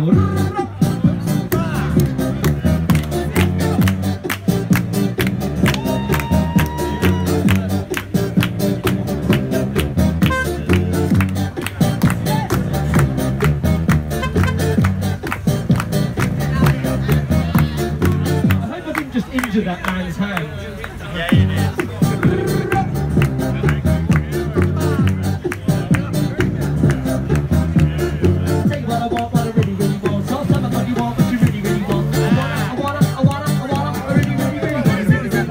Just injure that man's hand. Yeah, it is. Tell you what I want, what I really, really want. So tell me what you want, what you really, really want. I wanna, I really, really, really, really, really.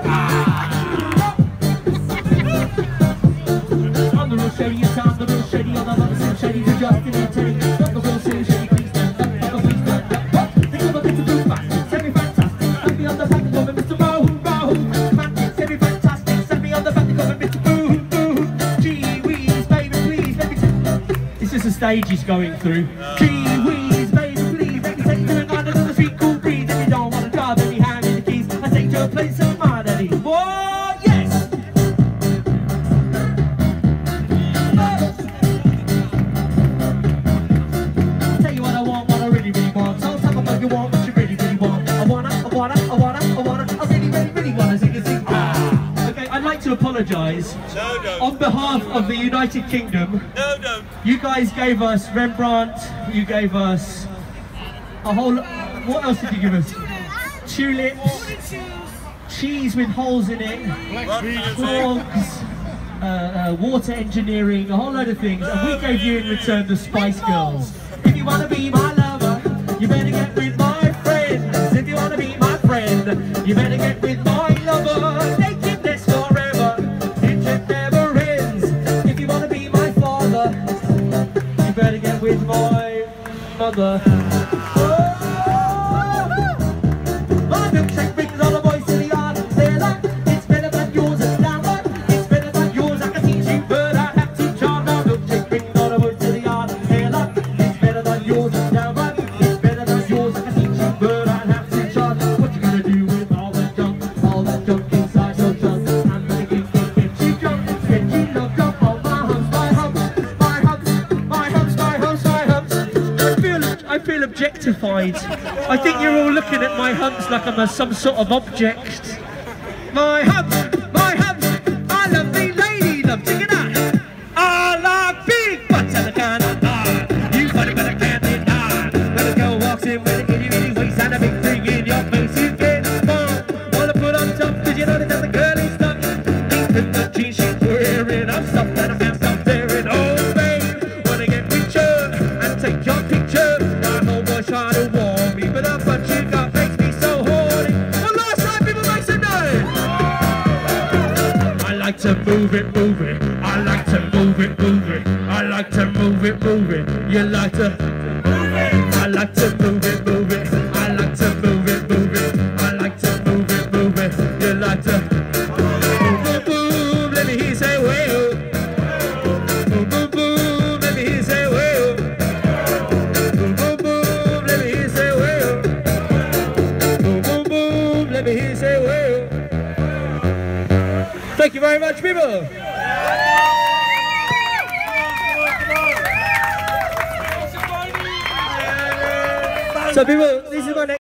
I'm the real shady, it's time, the real shady, all the others seem shady, you're just in there, Teddy. Not the real shady, shady, please stand up, please stand up. Think of a thing to do fast, semi-fantastic. I'll be on the back of it, Mr. Mo. Semi fantastic, send me on the back of Mr. Boo, boo. Gee whiz, baby, please, let me take. It's just a stage he's going through. Gee whiz, baby, please, let me take you to a kind of the street cool breeze. If you don't want to drive, let me hand me the keys. I take you to a place of mine, Eddie. Whoa, yes! Tell you what I want, what I really, really want. So tell me what you want, what you really, really want. I really, really want to sing a sing. Okay, I'd like to apologise. No, don't. On behalf of the United Kingdom. No, don't. You guys gave us Rembrandt, you gave us a whole... What else did you give us? Tulips, cheese with holes in it, clogs, water engineering, a whole load of things. And we gave you in return the Spice Girls. If you want to be my lover, you better get with my friends. If you want to be my friend, you better get with my lover. Nakedness forever, it never ends. If you want to be my father, you better get with my mother. My milkshake brings all the boys to the yard. They're like, it's better than yours, and now like, it's better than yours. I can teach you, but I have to charm. My milkshake brings all the boys to the yard. They're like, it's better than yours, and now like, it's better than yours. I can teach you, but I have to charm. What you gonna do with all that junk inside your trunk? I'm gonna get you drunk, get you locked up on my humps, my humps, my humps, my humps, my humps, my humps. I feel objectified. I think you're all looking at my humps like I'm some sort of object. My humps, I love the lady, love check it out. I like big butts and a can of you funny but I can't deny. When a girl walks in with a itty bitty waist and a big thing in your face, you get more. Wanna put on top cause you know that that's the girly stuff. Think that the jeans she's wearing, I'm stuff that I can't stop staring. Oh babe, wanna get with you and take your picture. My homeboy trying to warn me, but the butt you got makes me so horny. One last time, people make some noise. I like to move it, move it. I like to move it, move it. I like to move it, move it. You like to move it. I like to move it, move it. I like to move it, move it. I like to move it, move it. You like to boom, boom, boom. Let me hear you say well. Boom, boom, boom. Let me hear you say well. Boom, boom, boom. Let me hear you say well. Boom, boom, boom. Let me hear you say well. Thank you very much, people. So people, this is my next